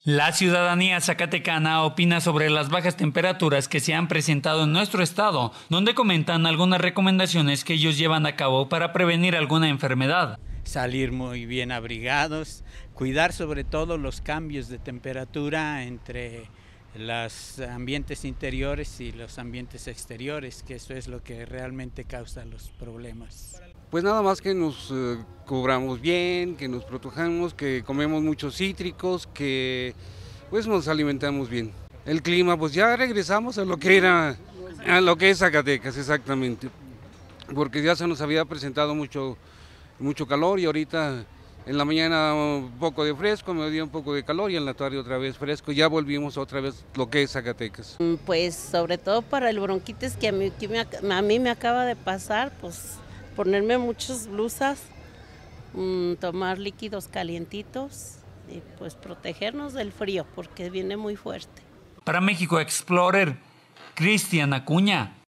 La ciudadanía zacatecana opina sobre las bajas temperaturas que se han presentado en nuestro estado, donde comentan algunas recomendaciones que ellos llevan a cabo para prevenir alguna enfermedad. Salir muy bien abrigados, cuidar sobre todo los cambios de temperatura entre los ambientes interiores y los ambientes exteriores, que eso es lo que realmente causa los problemas. Pues nada más que nos cubramos bien, que nos protejamos, que comemos muchos cítricos, que pues nos alimentamos bien. El clima, pues ya regresamos a lo que era, a lo que es Zacatecas, exactamente, porque ya se nos había presentado mucho calor y ahorita en la mañana un poco de fresco, me dio un poco de calor y en la tarde otra vez fresco, ya volvimos otra vez lo que es Zacatecas. Pues sobre todo para el bronquitis que a mí me acaba de pasar, pues ponerme muchas blusas, tomar líquidos calientitos y pues protegernos del frío porque viene muy fuerte. Para México Explorer, Cristian Acuña.